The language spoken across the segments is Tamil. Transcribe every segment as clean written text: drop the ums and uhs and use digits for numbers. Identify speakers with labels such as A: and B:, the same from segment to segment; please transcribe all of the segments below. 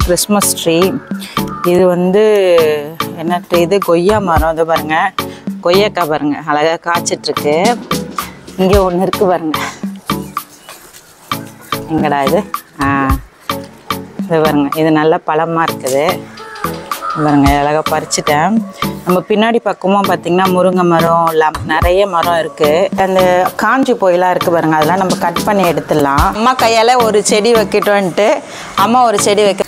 A: Christmas tree. இது வந்து என்ன ட்ரீ? இது கொய்யா மரம். இது பாருங்க, கொய்யாக்காய் பாருங்க, அழகாக காய்ச்சிட்ருக்கு. இங்கே ஒன்று இருக்குது பாருங்க. எங்கடா இது? இது பாருங்க, இது நல்ல பழமாக இருக்குது பாருங்க, அழகாக பறிச்சிட்டேன். நம்ம பின்னாடி பக்கமாக பார்த்திங்கன்னா முருங்கை மரம், நிறைய மரம் இருக்குது. அந்த காஞ்சி போயெல்லாம் இருக்குது பாருங்கள், அதெல்லாம் நம்ம கட் பண்ணி எடுத்துடலாம். அம்மா கையால் ஒரு செடி வைக்கிட்டோன்ட்டு அம்மா ஒரு செடி வைக்க.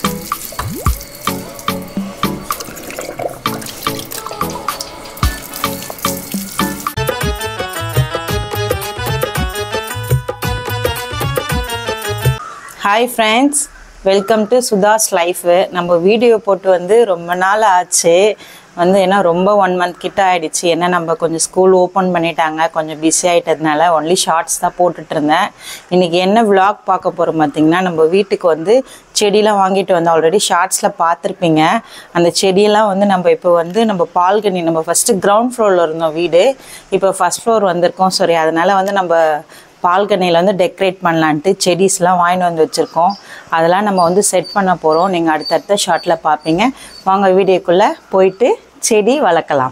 A: Hi friends, welcome to Sudha's life. நம்ம வீடியோ போட்டு வந்து ரொம்ப நாள் ஆச்சு. ஏன்னா ரொம்ப 1 மந்த் கிட்ட ஆகிடுச்சு. ஏன்னா நம்ம கொஞ்சம் ஸ்கூல் ஓப்பன் பண்ணிட்டாங்க, கொஞ்சம் பிஸி ஆகிட்டதுனால ஒன்லி ஷார்ட்ஸ் தான் போட்டுட்ருந்தேன். இன்றைக்கி என்ன விளாக் பார்க்க போகிறோம் பார்த்திங்கன்னா, நம்ம வீட்டுக்கு செடியெலாம் வாங்கிட்டு வந்து ஆல்ரெடி ஷார்ட்ஸில் பார்த்துருப்பீங்க. அந்த செடியெல்லாம் நம்ம இப்போ நம்ம பால்கனி, நம்ம ஃபஸ்ட்டு கிரவுண்ட் ஃப்ளோரில் இருந்தோம் வீடு, இப்போ ஃபஸ்ட் ஃப்ளோர் வந்திருக்கோம். சரி, அதனால் நம்ம பால்கனியில் டெக்கரேட் பண்ணலான்ட்டு செடிஸ்லாம் வாங்கிட்டு வந்து வச்சுருக்கோம். அதெல்லாம் நம்ம செட் பண்ண போகிறோம். நீங்கள் அடுத்தடுத்த ஷார்ட்டில் பார்ப்பீங்க. வாங்க வீடியோக்குள்ளே போயிட்டு செடி வளர்க்கலாம்.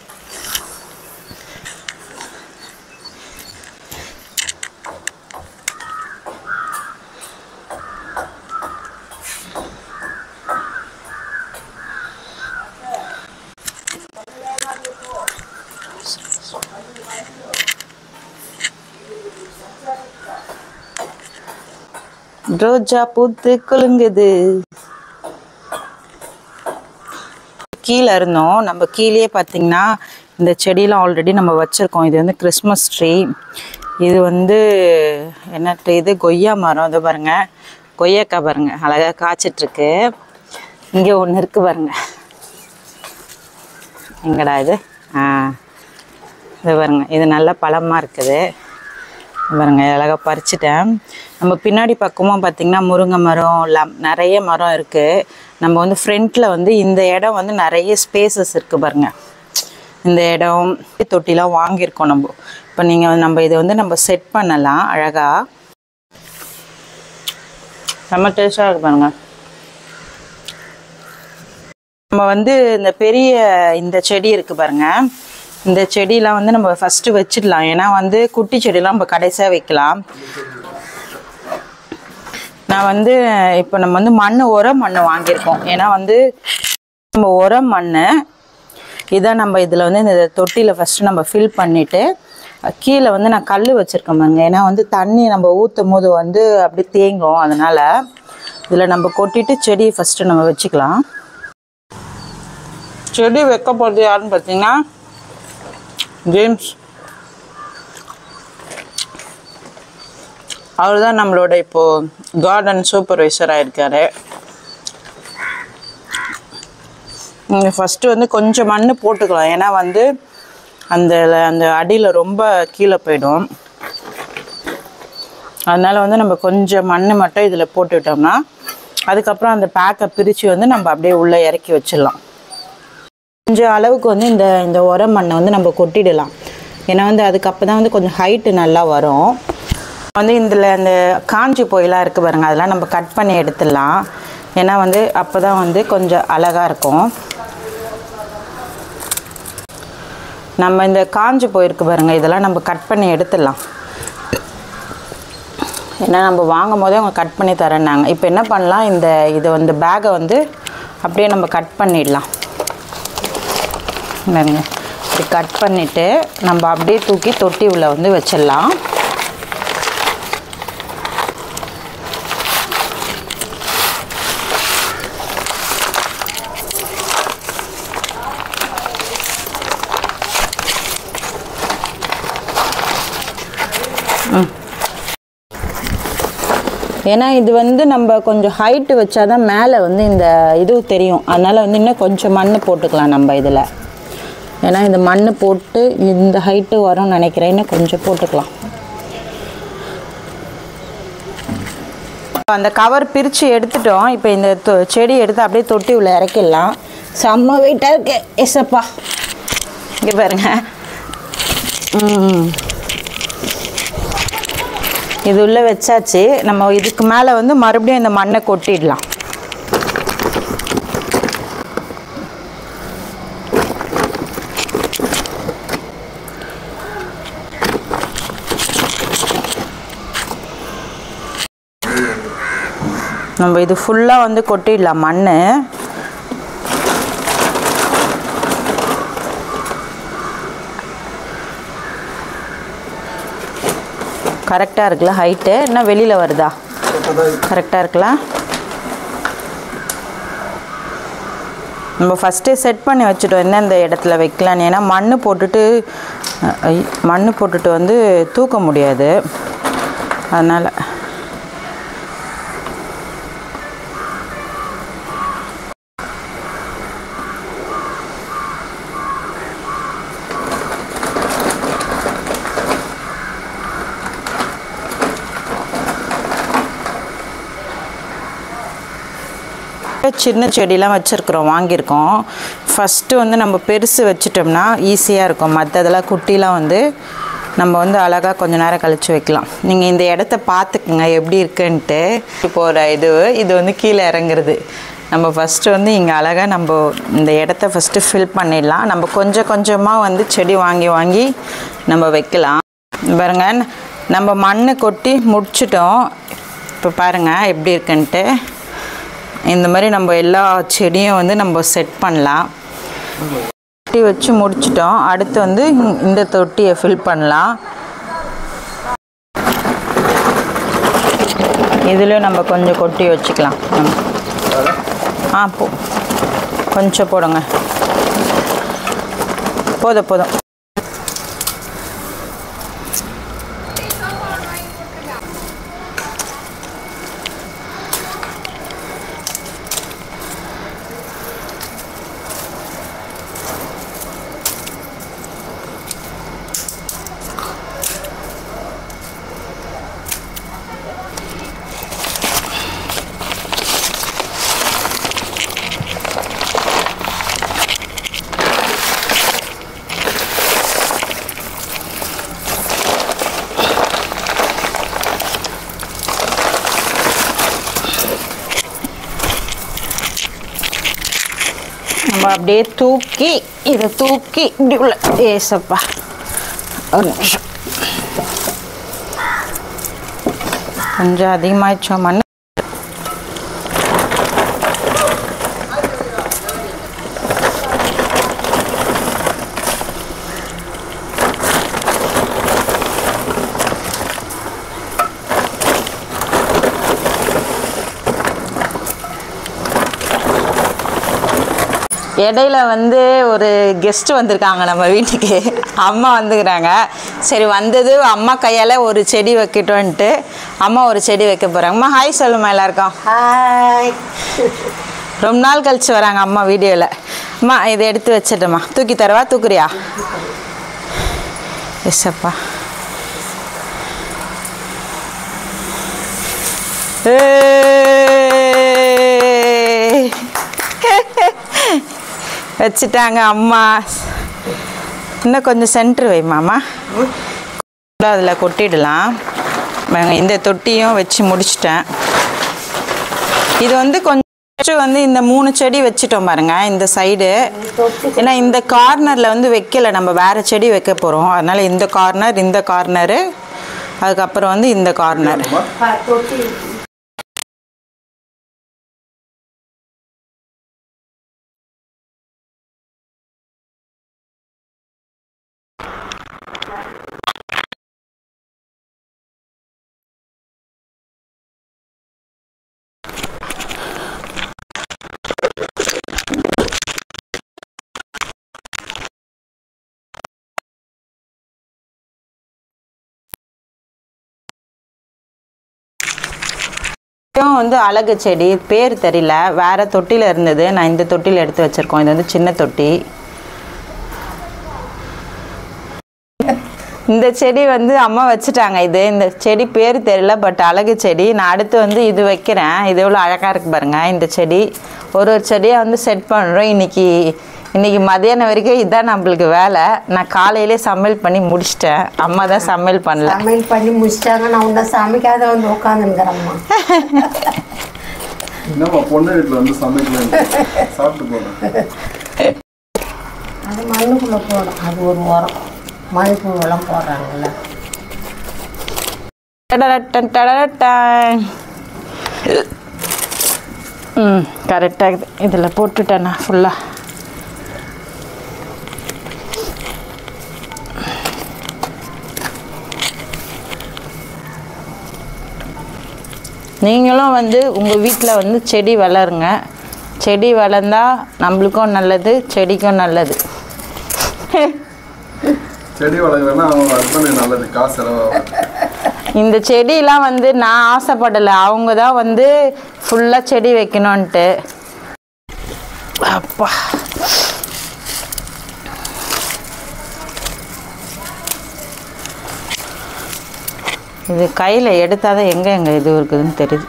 A: ரோஜா பூத்து குலுங்குது. கீழே இருந்தோம், நம்ம கீழே பார்த்தீங்கன்னா இந்த செடியெலாம் ஆல்ரெடி நம்ம வச்சுருக்கோம். இது கிறிஸ்மஸ் ட்ரீ. இது என்ன ட்ரீ? இது கொய்யா மரம். இது பாருங்க, கொய்யாக்காய் பாருங்க, அழகாக காய்ச்சிட்ருக்கு. இங்கே ஒன்று இருக்குது பாருங்க. எங்கடா இது? இது பாருங்க, இது நல்ல பழமாக இருக்குது பாருங்க, அழகாக பறிச்சிட்டேன். நம்ம பின்னாடி பக்கமாக பார்த்திங்கன்னா முருங்கை மரம், நிறைய மரம் இருக்குது. நம்ம ஃப்ரண்ட்டில் இந்த இடம் நிறைய ஸ்பேசஸ் இருக்குது பாருங்கள். இந்த இடம் தொட்டிலாம் வாங்கியிருக்கோம் நம்ம. இப்போ நீங்கள் நம்ம இதை நம்ம செட் பண்ணலாம் அழகாக. ரொம்ப டேஸ்டாக இருக்கு பாருங்கள். நம்ம இந்த பெரிய இந்த செடி இருக்குது பாருங்கள். இந்த செடியெலாம் நம்ம ஃபஸ்ட்டு வச்சிடலாம். ஏன்னா குட்டி செடியெலாம் நம்ம கடைசியாக வைக்கலாம். நான் இப்போ நம்ம மண், உரம் மண் வாங்கியிருக்கோம். ஏன்னா நம்ம உரம் மண் இதான் நம்ம இதில் இந்த தொட்டியில் ஃபஸ்ட்டு நம்ம ஃபில் பண்ணிவிட்டு கீழே நான் கல் வச்சுருக்கேன் பாருங்க. ஏன்னா தண்ணி நம்ம ஊற்றும் போது அப்படி தேங்கும். அதனால் இதில் நம்ம கொட்டிட்டு செடியை ஃபஸ்ட்டு நம்ம வச்சுக்கலாம். செடி வைக்க போகிறது யாருன்னு பார்த்தீங்கன்னா ஜேம்ஸ். அவர் தான் நம்மளோட இப்போது கார்டன் சூப்பர்வைசராக இருக்கார். நீங்கள் ஃபஸ்ட்டு கொஞ்சம் மண் போட்டுக்கலாம். ஏன்னா அந்த அடியில் ரொம்ப கீழே போயிடும். அதனால் நம்ம கொஞ்சம் மண் மட்டும் இதில் போட்டுவிட்டோம்னா அதுக்கப்புறம் அந்த பேக்கை பிரித்து நம்ம அப்படியே உள்ளே இறக்கி வச்சிடலாம். கொஞ்சம் அளவுக்கு இந்த உரம் மண்ணை நம்ம கொட்டிடலாம். ஏன்னா அதுக்கு தான் கொஞ்சம் ஹைட்டு நல்லா வரும். இதில் அந்த காஞ்சி போயெல்லாம் இருக்குது பாருங்கள், அதெல்லாம் நம்ம கட் பண்ணி எடுத்துடலாம். ஏன்னா அப்போ தான் கொஞ்சம் அழகாக இருக்கும். நம்ம இந்த காஞ்சி போயிருக்கு பாருங்கள், இதெல்லாம் நம்ம கட் பண்ணி எடுத்துடலாம். ஏன்னா நம்ம வாங்கும் போதே அவங்க கட் பண்ணி தரேன்னாங்க. இப்போ என்ன பண்ணலாம், இதை பேக்கை அப்படியே நம்ம கட் பண்ணிடலாம். இப்படி கட் பண்ணிவிட்டு நம்ம அப்படியே தூக்கி தொட்டி உள்ள வச்சிடலாம். ஏன்னா இது நம்ம கொஞ்சம் ஹைட்டு வச்சாதான் மேலே இந்த இது தெரியும். அதனால் இன்னும் கொஞ்சம் மண் போட்டுக்கலாம் நம்ம இதில். ஏன்னா இந்த மண் போட்டு இந்த ஹைட்டு வரும்னு நினைக்கிறேன். இன்னும் கொஞ்சம் போட்டுக்கலாம். அந்த கவர் பிரித்து எடுத்துட்டோம். இப்போ இந்த செடி எடுத்து அப்படியே தொட்டி உள்ள இறக்கிடலாம். செம்ம வெயிட்டாக இருக்கு. எஸ்ஸப்பா, இங்கே பாருங்க. இது உள்ளே வச்சாச்சு. நம்ம இதுக்கு மேலே மறுபடியும் இந்த மண்ணை கொட்டிடலாம். நம்ம இது ஃபுல்லாக வந்து கொட்டிடலாம் மண். கரெக்டாக இருக்குல்ல ஹைட்டு? என்ன வெளியில் வருதா? கரெக்டாக இருக்குல்ல? நம்ம ஃபஸ்ட்டே செட் பண்ணி வச்சுட்டோம் எந்தெந்த இடத்துல வைக்கலான்னு. ஏன்னா மண் போட்டுட்டு வந்து தூக்க முடியாது, அதனால். சின்ன செடியெலாம் வச்சுருக்குறோம், வாங்கியிருக்கோம். ஃபஸ்ட்டு வந்து நம்ம பெருசு வச்சிட்டோம்னா ஈஸியாக இருக்கும். மற்றதெல்லாம் குட்டிலாம் வந்து நம்ம வந்து அழகாக கொஞ்சம் நேரம் கழித்து வைக்கலாம். நீங்கள் இந்த இடத்த பார்த்துக்குங்க எப்படி இருக்குன்ட்டு. போகிற இது வந்து கீழே இறங்குறது. நம்ம ஃபஸ்ட்டு வந்து இங்கே அழகாக நம்ம இந்த இடத்த ஃபஸ்ட்டு ஃபில் பண்ணிடலாம். நம்ம கொஞ்சம் கொஞ்சமாக வந்து செடி வாங்கி நம்ம வைக்கலாம். பாருங்க, நம்ம மண் கொட்டி முடிச்சிட்டோம். இப்போ பாருங்கள் எப்படி இருக்குன்ட்டு. இந்த மாதிரி நம்ம எல்லா செடியும் வந்து நம்ம செட் பண்ணலாம். தொட்டி வச்சு முடிச்சிட்டோம். அடுத்து வந்து இந்த தொட்டியை ஃபில் பண்ணலாம். இதில் நம்ம கொஞ்சம் கொட்டி வச்சுக்கலாம். கொஞ்சம் போடுங்க, போதும். நம்ம அப்படியே இதை தூக்கி இப்படி உள்ள ஏசப்பா ஒரு நிமிஷம். கொஞ்சம் அதிகமாகிடுச்சோம் மண். இடையில வந்து ஒரு கெஸ்ட் வந்திருக்காங்க நம்ம வீட்டுக்கு. அம்மா வந்துக்கிறாங்க. சரி, வந்தது அம்மா கையால் ஒரு செடி வைக்கட்டும்ன்ட்டு அம்மா ஒரு செடி வைக்க போகிறாங்கம்மா. ஹாய் சொல்லுமா எல்லாருக்கும்.
B: ஹாய்.
A: ரொம்ப நாள் கழிச்சு வராங்க அம்மா வீடியோவில். அம்மா இதை எடுத்து வச்சிட்டம்மா. தூக்கி தரவா? தூக்குறியா? எஸ்ஸப்பா. வச்சுட்டாங்க அம்மா. இன்னும் கொஞ்சம் சென்ட்ரு வைமாம்மா. அதில் கொட்டிடலாம். இந்த தொட்டியும் வச்சு முடிச்சிட்டேன். இது வந்து கொஞ்சம் வந்து இந்த 3 செடி வச்சுட்டோம் பாருங்க இந்த சைடு. ஏன்னா இந்த கார்னரில் வந்து வைக்கலை, நம்ம வேறு செடி வைக்க போகிறோம். அதனால் இந்த கார்னரு அதுக்கப்புறம் வந்து இந்த கார்னர். வந்து அழகு செடி பேர் தெரியல, வேற தொட்டியில் இருந்தது. நான் இந்த தொட்டியில் எடுத்து வச்சிருக்கோம். இது வந்து சின்ன தொட்டி. இந்த செடி வந்து அம்மா வச்சுட்டாங்க. இந்த செடி பேர் தெரியல, பட் அழகு செடி. நான் அடுத்து வந்து இது வைக்கிறேன். இது எவ்வளோ அழகாக இருக்குது பாருங்க. இந்த செடி ஒரு செடியாக வந்து செட் பண்ணுறோம். இன்னைக்கு மதியானம் வரைக்கும் இதுதான் நம்மளுக்கு வேலை. நான் காலையிலே சமையல் பண்ணி முடிச்சிட்டேன். அம்மா தான் சமையல் பண்ணல.
B: சமையல் பண்ணி முடிச்சிட்டாங்க. நான் உன்னை சமைக்காத வந்து உட்காந்துருக்கிறேம்மா.
C: என்னம்மா பொண்ணு வீட்டில் வந்து சமைக்கலாம் சாப்பிட்டு போகிறேன்.
B: அது மண்ணுக்குள்ளே போடும். அது ஒரு உரம். மண்புழுவெல்லாம் போடுறாங்கல்ல.
A: கரெக்டாக இருக்குது. இதில் போட்டுட்டேண்ணா ஃபுல்லாக. நீங்களும் வந்து உங்கள் வீட்டில் வந்து செடி வளருங்க. செடி வளர்ந்தா நம்மளுக்கும் நல்லது, செடிக்கும் நல்லது.
C: செடி வளர்க்குறேன்னா அவங்க ஹஸ்பண்டுக்கு நல்லது, காசு செலவாகும்.
A: இந்த செடியெலாம் வந்து நான் ஆசைப்படலை, அவங்க தான் வந்து ஃபுல்லாக செடி வைக்கணுன்ட்டு. அப்பா இது கையில் எடுத்தால் தான் எங்கே இது இருக்குதுன்னு தெரியுது.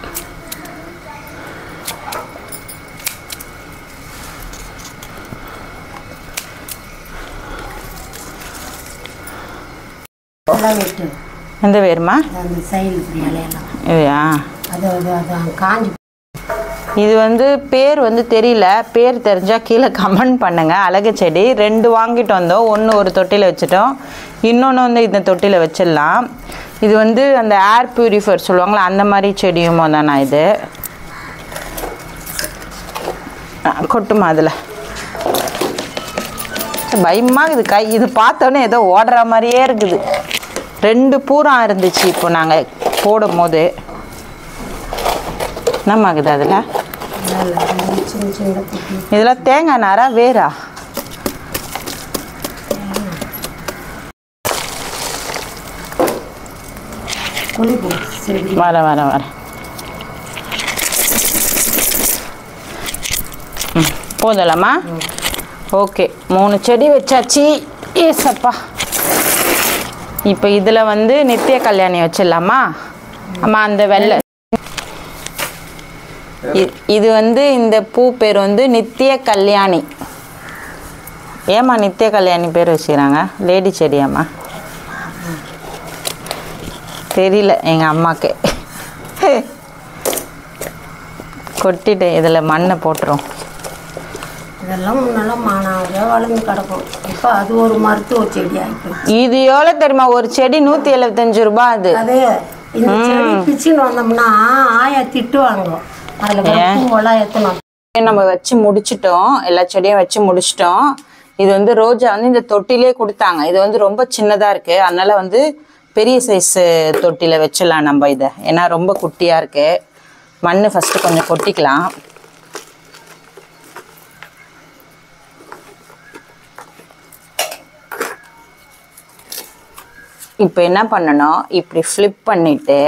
A: எந்த வேறுமா? இல்லையா? இது வந்து பேர் வந்து தெரியல. பேர் தெரிஞ்சால் கீழே கமெண்ட் பண்ணுங்கள். அழகு செடி 2 வாங்கிட்டு வந்தோம். ஒன்று ஒரு தொட்டியில் வச்சுட்டோம், இன்னொன்று வந்து இந்த தொட்டியில் வச்சிடலாம். இது வந்து அந்த ஏர் பியூரிஃபையர் சொல்லுவாங்களா, அந்த மாதிரி செடியுமோ தானா இது. கொட்டுமா அதில் பயமாக இது கை. இது பார்த்தோன்னே ஏதோ ஓடுற மாதிரியே இருக்குது. 2 பூரம் இருந்துச்சு இப்போ நாங்கள் போடும் போது. என்னமாகுது அதில்? இதெல்லாம் தேங்காய் நாரா வேறா? வர போதலாமா? ஓகே, 3 செடி வச்சாச்சு. ஏசப்பா. இப்போ இதில் வந்து நித்திய கல்யாணி வச்சிடலாமா? ஆமாம், அந்த வெள்ளை. இது வந்து இந்த பூ பேர் வந்து நித்திய கல்யாணி. ஏம்மா நித்திய கல்யாணி பேர் வச்சுக்கிறாங்க? லேடி செடியாம்மா? தெரியல எங்கள் அம்மாக்கு. கொட்டிட்டேன். இதில் மண்ணை போட்டுரும்.
B: இதெல்லாம் முன்னெல்லாம் மானாவே வளர்ந்து கிடக்கும். இப்போ அது ஒரு மருத்துவ செடி ஆகிப்போச்சு.
A: இது எவ்வளோ தெரியுமா? ஒரு செடி 175 ரூபாய். அது
B: இந்த செடி பிச்சுன்னு வந்தோம்னா ஆயா திட்டுவாங்க. அதில் பூவெல்லாம் எத்தணும்.
A: நம்ம வச்சு முடிச்சிட்டோம், எல்லா செடியும் வச்சு முடிச்சிட்டோம். இது வந்து ரோஜா வந்து இந்த தொட்டிலே கொடுத்தாங்க. இது வந்து ரொம்ப சின்னதாக இருக்குது, அதனால வந்து பெரிய சைஸ் தொட்டியில் வச்சிடலாம் நம்ம இதை. ஏன்னா ரொம்ப குட்டியாக இருக்குது. மண் ஃபஸ்ட்டு கொஞ்சம் கொட்டிக்கலாம். இப்போ என்ன பண்ணணும், இப்படி ஃப்ளிப் பண்ணிட்டு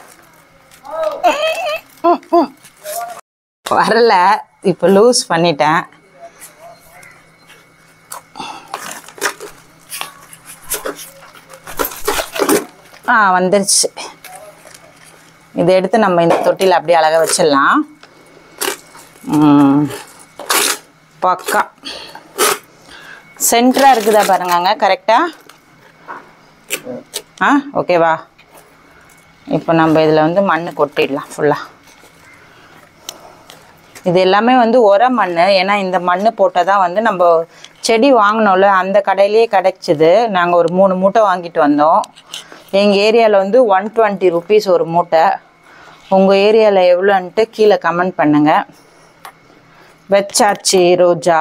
A: வரல, இப்போ லூஸ் பண்ணிட்டேன். வந்துருச்சு. இதை எடுத்து நம்ம இந்த தொட்டியில் அப்படியே அழகாக வச்சிடலாம். பக்கா சென்டராக இருக்குதா பாருங்க, கரெக்டாக. ஓகேவா? இப்போ நம்ம இதில் வந்து மண் கொட்டிடலாம் ஃபுல்லாக. இது எல்லாமே வந்து உர மண். ஏன்னா இந்த மண் போட்டால் தான் வந்து நம்ம செடி வாங்கினோம்ல, அந்த கடையிலேயே கிடைச்சிது. நாங்கள் ஒரு 3 மூட்டை வாங்கிட்டு வந்தோம். எங்கள் ஏரியாவில் வந்து 120 rupees ஒரு மூட்டை. உங்கள் ஏரியாவில் எவ்வளோன்ட்டு கீழே கமெண்ட் பண்ணுங்கள். வச்சாச்சு ரோஜா.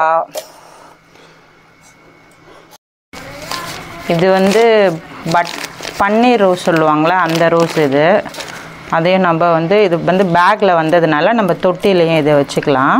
A: இது வந்து பன்னீர் ரோஸ் சொல்லுவாங்களா, அந்த ரோஸ் இது. அதையும் நம்ம வந்து இது வந்து பேக்கில் வந்ததுனால நம்ம தொட்டிலையும் இதை வச்சுக்கலாம்.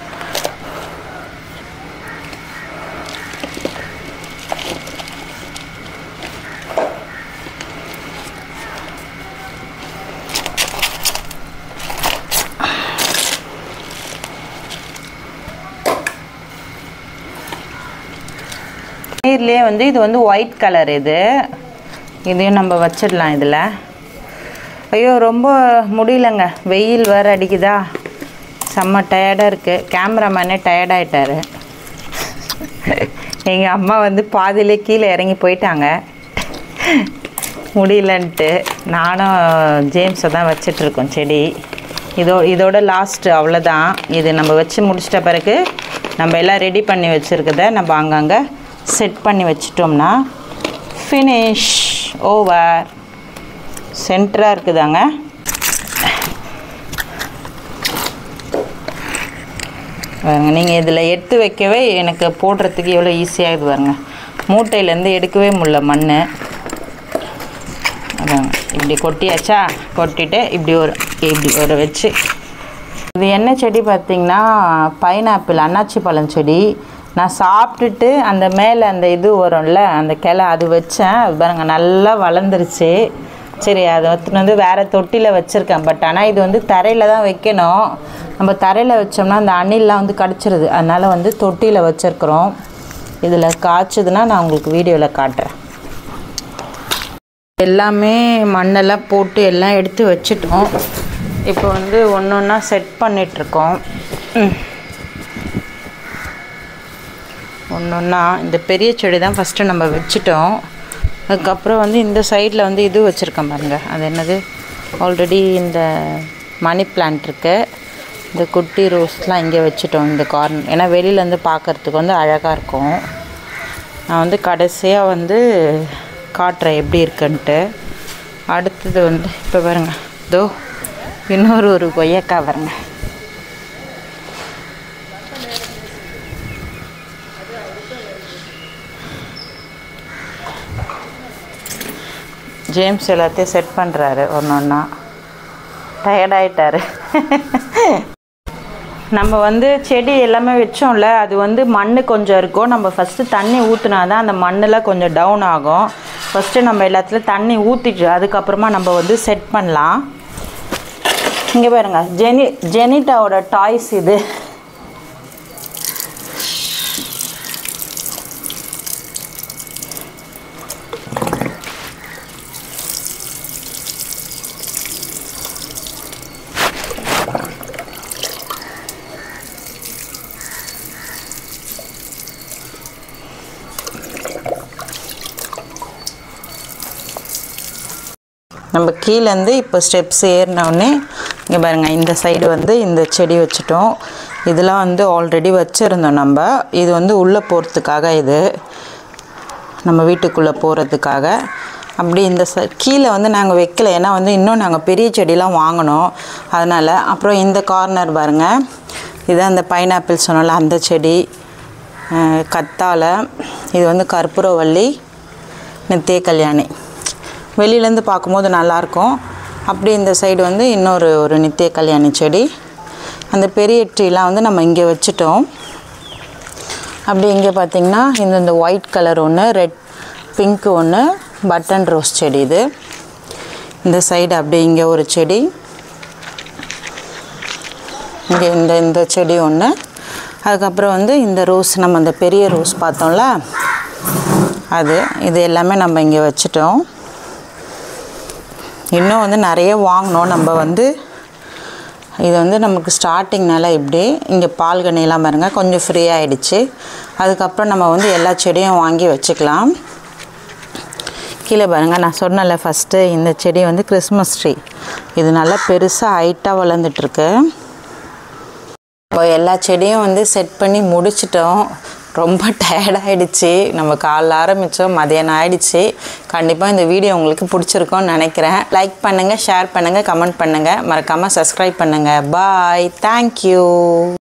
A: பன்னீர்லேயே வந்து இது வந்து ஒயிட் கலர். இதையும் நம்ம வச்சிடலாம் இதில். ஐயோ ரொம்ப முடியலங்க, வெயில் வேறு அடிக்குதா, செம்ம டயர்டாக இருக்குது. கேமராமேனே டயர்டாகிட்டார். எங்கள் அம்மா வந்து பாதியிலே கீழே இறங்கி போயிட்டாங்க முடியலன்ட்டு. நானும் ஜேம்ஸை தான் வச்சிட்ருக்கோம் செடி. இதோட லாஸ்ட்டு, அவ்வளோதான். இது நம்ம வச்சு முடிச்சிட்ட பிறகு நம்ம எல்லாம் ரெடி பண்ணி வச்சுருக்கத நம்ம அங்கங்கே செட் பண்ணி வச்சிட்டோம்னா ஃபினிஷ், ஓவர். சென்டராக இருக்குதாங்க. பாருங்க, நீங்கள் இதில் எடுத்து வைக்கவே எனக்கு போடுறதுக்கு எவ்வளோ ஈஸியாக இது பாருங்க. மூட்டையிலேருந்து எடுக்கவே முடியல மண். அதாங்க இப்படி கொட்டியாச்சா, கொட்டிட்டு இப்படி ஒரு வச்சு. இது என்ன செடி பார்த்திங்கன்னா பைனாப்பிள், அன்னாச்சி பழம் செடி. நான் சாப்பிட்டுட்டு அந்த மேலே அந்த இது வரும்ல அந்த கிளை, அது வச்சேன். அது பாருங்க நல்லா வளர்ந்துருச்சு. சரி, அதை வந்து வேறு தொட்டியில் வச்சுருக்கேன். பட் ஆனால் இது வந்து தரையில் தான் வைக்கணும். நம்ம தரையில் வச்சோம்னா அந்த அணில்லாம் வந்து கடிச்சிருது. அதனால் வந்து தொட்டியில் வச்சுருக்குறோம். இதில் காய்ச்சதுன்னா நான் உங்களுக்கு வீடியோவில் காட்டுறேன். எல்லாமே மண்ணெல்லாம் போட்டு எல்லாம் எடுத்து வச்சுட்டோம். இப்போ வந்து ஒன்று ஒன்றா செட் பண்ணிகிட்ருக்கோம். ஒன்று ஒன்றா இந்த பெரிய செடி தான் ஃபஸ்ட்டு நம்ம வச்சுட்டோம். அதுக்கப்புறம் வந்து இந்த சைடில் வந்து இது வச்சுருக்கேன் பாருங்கள். அது என்னது, ஆல்ரெடி இந்த மணி பிளான்ட் இருக்குது. இந்த குட்டி ரோஸ்லாம் இங்கே வச்சுட்டோம் இந்த கார்னர். ஏன்னா வெளியிலேருந்து பார்க்குறதுக்கு வந்து அழகாக இருக்கும். நான் வந்து கடைசியாக வந்து காட்டுறேன் எப்படி இருக்குன்ட்டு. அடுத்தது வந்து இப்போ பாருங்கள், இதோ இன்னொரு கொய்யாக்கா பாருங்க. ஜேம்ஸ் எல்லாத்தையும் செட் பண்ணுறாரு ஒன்று ஒன்றா. டயர்டாயிட்டாரு. நம்ம வந்து செடி எல்லாமே வச்சோம்ல, அது வந்து மண் கொஞ்சம் இருக்கும். நம்ம ஃபஸ்ட்டு தண்ணி ஊற்றினா தான் அந்த மண்ணெலாம் கொஞ்சம் டவுன் ஆகும். ஃபஸ்ட்டு நம்ம எல்லாத்துலேயும் தண்ணி ஊற்றிட்டு அதுக்கப்புறமா நம்ம வந்து செட் பண்ணலாம். இங்கே பாருங்கள், ஜெனிட்டாவோட டாய்ஸ் இது. நம்ம கீழேருந்து இப்போ ஸ்டெப்ஸ் ஏறினோடனே இங்கே பாருங்கள், இந்த சைடு வந்து இந்த செடி வச்சுட்டோம். இதெல்லாம் வந்து ஆல்ரெடி வச்சுருந்தோம் நம்ம. இது வந்து உள்ளே போகிறதுக்காக, இது நம்ம வீட்டுக்குள்ளே போகிறதுக்காக. அப்படி இந்த கீழே வந்து நாங்கள் வைக்கல. ஏன்னா வந்து இன்னும் நாங்கள் பெரிய செடிலாம் வாங்கினோம் அதனால். அப்புறம் இந்த கார்னர் பாருங்கள், இதுதான் அந்த பைனாப்பிள் சொன்னால அந்த செடி, கத்தாழை. இது வந்து கற்பூரவள்ளி, நித்திய கல்யாணி. வெளியிலேருந்து பார்க்கும்போது நல்லாயிருக்கும். அப்படி இந்த சைடு வந்து ஒரு நித்திய கல்யாணி செடி. அந்த பெரிய ட்ரீலாம் வந்து நம்ம இங்கே வச்சுட்டோம். அப்படி இங்கே பார்த்திங்கன்னா இந்த ஒயிட் கலர் ஒன்று, ரெட் பிங்க் ஒன்று, பட்டன் ரோஸ் செடி. இது இந்த சைடு அப்படி இங்கே ஒரு செடி, இங்கே இந்த செடி ஒன்று. அதுக்கப்புறம் வந்து இந்த ரோஸ், நம்ம அந்த பெரிய ரோஸ் பார்த்தோம்ல அது. இது எல்லாமே நம்ம இங்கே வச்சுட்டோம். இன்னும் வந்து நிறைய வாங்கினோம் நம்ம வந்து. இது வந்து நமக்கு ஸ்டார்டிங்னால இப்படி இங்கே பால்கனிலாம் பாருங்கள் கொஞ்சம் ஃப்ரீ ஆகிடுச்சு. அதுக்கப்புறம் நம்ம வந்து எல்லா செடியும் வாங்கி வச்சுக்கலாம். கீழே பாருங்கள், நான் சொன்னல ஃபஸ்ட்டு இந்த செடி வந்து கிறிஸ்மஸ் ட்ரீ. இது நல்லா பெருசாக ஹைட்டாக வளர்ந்துட்டுருக்கு. இப்போ எல்லா செடியும் வந்து செட் பண்ணி முடிச்சிட்டோம். ரொம்ப டயர்டாகிடுச்சு. நம்ம காலைல ஆரம்பித்தோம், மதியானம் ஆகிடுச்சு. கண்டிப்பாக இந்த வீடியோ உங்களுக்கு பிடிச்சிருக்கோன்னு நினைக்கிறேன். லைக் பண்ணுங்கள், ஷேர் பண்ணுங்கள், கமெண்ட் பண்ணுங்கள், மறக்காமல் சப்ஸ்கிரைப் பண்ணுங்கள். Bye, thank you.